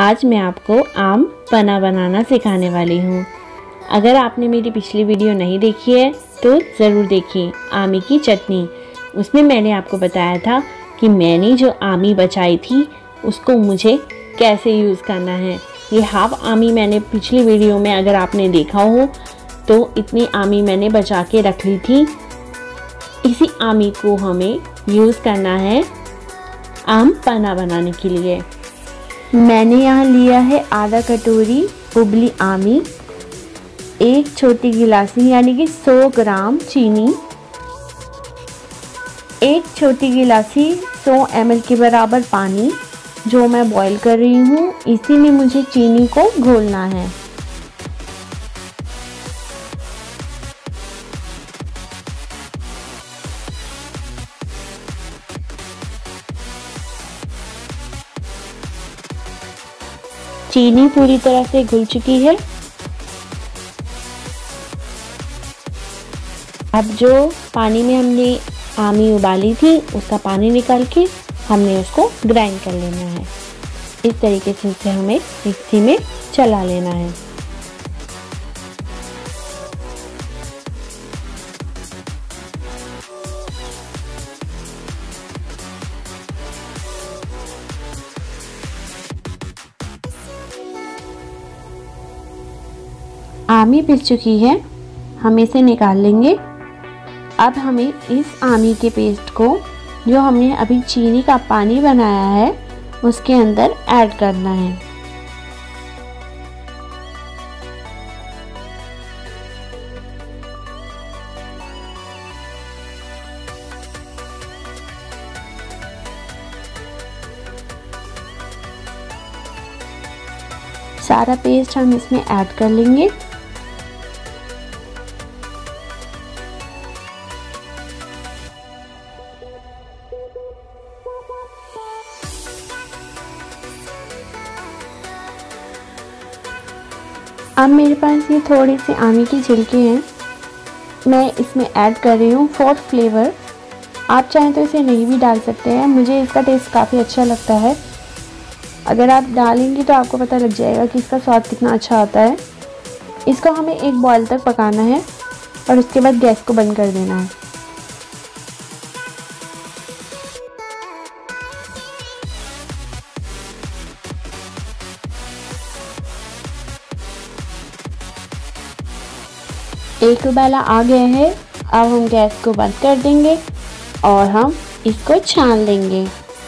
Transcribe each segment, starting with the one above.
आज मैं आपको आम पन्ना बनाना सिखाने वाली हूँ। अगर आपने मेरी पिछली वीडियो नहीं देखी है तो ज़रूर देखिए, आमी की चटनी। उसमें मैंने आपको बताया था कि मैंने जो आमी बचाई थी उसको मुझे कैसे यूज़ करना है। ये हाफ आमी मैंने पिछली वीडियो में अगर आपने देखा हो तो इतनी आमी मैंने बचा के रख ली थी। इसी आमी को हमें यूज़ करना है आम पन्ना बनाने के लिए। मैंने यहाँ लिया है आधा कटोरी उबली आमी, एक छोटी गिलासी यानी कि 100 ग्राम चीनी, एक छोटी गिलासी 100 ml के बराबर पानी जो मैं बॉईल कर रही हूँ। इसी में मुझे चीनी को घोलना है। चीनी पूरी तरह से घुल चुकी है। अब जो पानी में हमने आमी उबाली थी उसका पानी निकाल के हमने उसको ग्राइंड कर लेना है। इस तरीके से उसे हमें मिक्सी में चला लेना है। आमी पिस चुकी है, हम इसे निकाल लेंगे। अब हमें इस आमी के पेस्ट को जो हमने अभी चीनी का पानी बनाया है उसके अंदर ऐड करना है। सारा पेस्ट हम इसमें ऐड कर लेंगे। अब मेरे पास ये थोड़ी सी आमी की छिलके हैं, मैं इसमें ऐड कर रही हूँ फॉर फ्लेवर। आप चाहें तो इसे नहीं भी डाल सकते हैं, मुझे इसका टेस्ट काफ़ी अच्छा लगता है। अगर आप डालेंगे तो आपको पता लग जाएगा कि इसका स्वाद कितना अच्छा आता है। इसको हमें एक बॉयल तक पकाना है और उसके बाद गैस को बंद कर देना है। एक उबाला आ गया है, अब हम गैस को बंद कर देंगे और हम इसको छान लेंगे।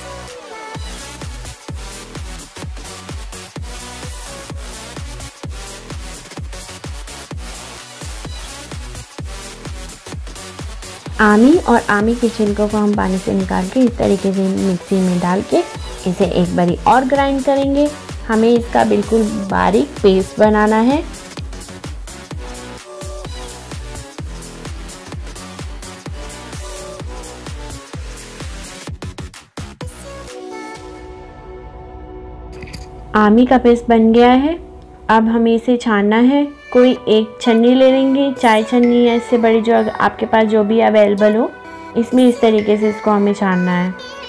आमी और आमी के छिलकों को हम पानी से निकाल के इस तरीके से मिक्सी में डाल के इसे एक बारी और ग्राइंड करेंगे। हमें इसका बिल्कुल बारीक पेस्ट बनाना है। आमी का पेस्ट बन गया है। अब हमें इसे छानना है। कोई एक छन्नी ले लेंगे, चाय छन्नी या इससे बड़ी जो आपके पास जो भी अवेलेबल हो, इसमें इस तरीके से इसको हमें छानना है।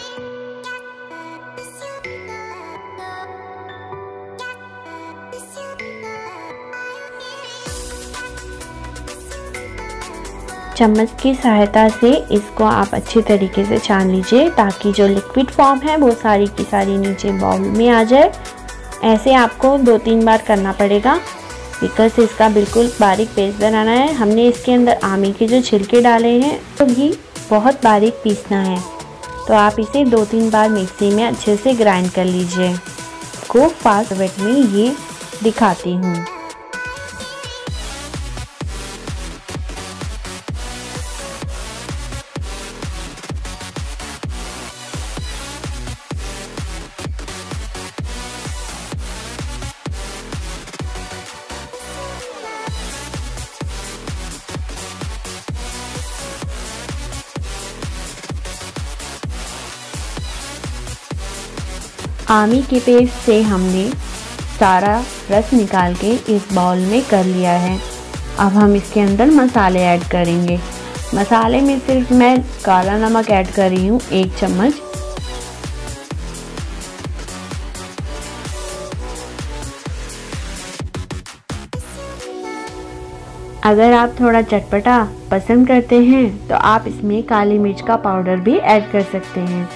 चम्मच की सहायता से इसको आप अच्छी तरीके से छान लीजिए ताकि जो लिक्विड फॉर्म है वो सारी की सारी नीचे बाउल में आ जाए। ऐसे आपको 2-3 बार करना पड़ेगा बिकॉज इसका बिल्कुल बारीक पेस्ट बनाना है। हमने इसके अंदर आमी के जो छिलके डाले हैं तो भी बहुत बारीक पीसना है, तो आप इसे 2-3 बार मिक्सी में अच्छे से ग्राइंड कर लीजिए। को फास्ट वेट में ये दिखाती हूँ। आमी के पेस्ट से हमने सारा रस निकाल के इस बाउल में कर लिया है। अब हम इसके अंदर मसाले ऐड करेंगे। मसाले में सिर्फ मैं काला नमक ऐड कर रही हूँ 1 चम्मच, अगर आप थोड़ा चटपटा पसंद करते हैं तो आप इसमें काली मिर्च का पाउडर भी ऐड कर सकते हैं।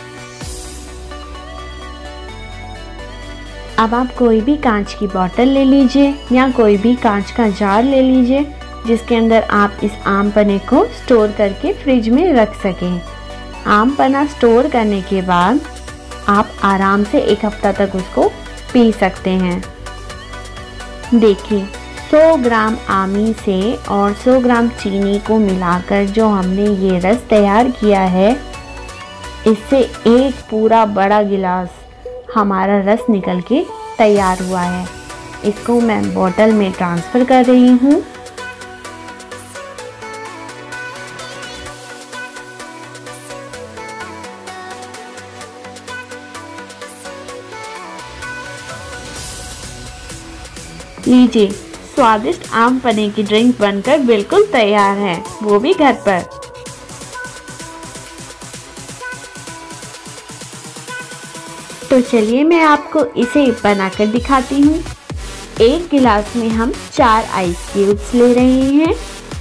अब आप कोई भी कांच की बोतल ले लीजिए या कोई भी कांच का जार ले लीजिए जिसके अंदर आप इस आम पन्ने को स्टोर करके फ्रिज में रख सकें। आम पन्ना स्टोर करने के बाद आप आराम से 1 हफ्ता तक उसको पी सकते हैं। देखिए 100 ग्राम आमी से और 100 ग्राम चीनी को मिलाकर जो हमने ये रस तैयार किया है, इससे एक पूरा बड़ा गिलास हमारा रस निकल के तैयार हुआ है। इसको मैं बोतल में ट्रांसफ़र कर रही हूँ। लीजिए, स्वादिष्ट आम पन्ने की ड्रिंक बनकर बिल्कुल तैयार है, वो भी घर पर। तो चलिए मैं आपको इसे बनाकर दिखाती हूँ। 1 गिलास में हम 4 आइस क्यूब्स ले रहे हैं।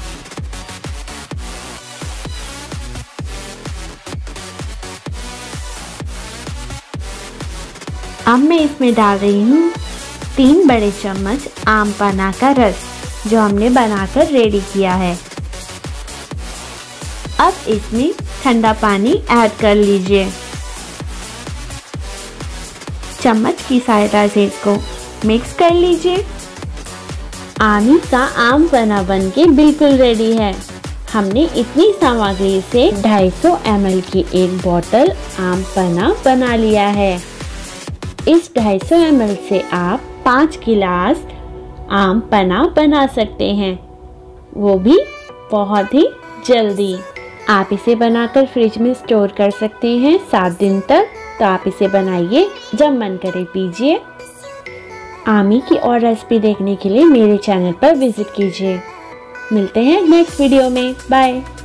अब मैं इसमें डाल रही हूँ 3 बड़े चम्मच आम पन्ना का रस जो हमने बनाकर रेडी किया है। अब इसमें ठंडा पानी ऐड कर लीजिए। चम्मच की सहायता से इसको मिक्स कर लीजिए। आमी का आम पन्ना बनके बिल्कुल रेडी है। हमने इतनी सामग्री से 250 ml की एक बोतल आम पन्ना बना लिया है। इस 250 ml से आप 5 गिलास आम पन्ना बना सकते हैं, वो भी बहुत ही जल्दी। आप इसे बनाकर फ्रिज में स्टोर कर सकते हैं 7 दिन तक। तो आप इसे बनाइए, जब मन करे पीजिए। आमी की और रेसिपी देखने के लिए मेरे चैनल पर विजिट कीजिए। मिलते हैं नेक्स्ट वीडियो में। बाय।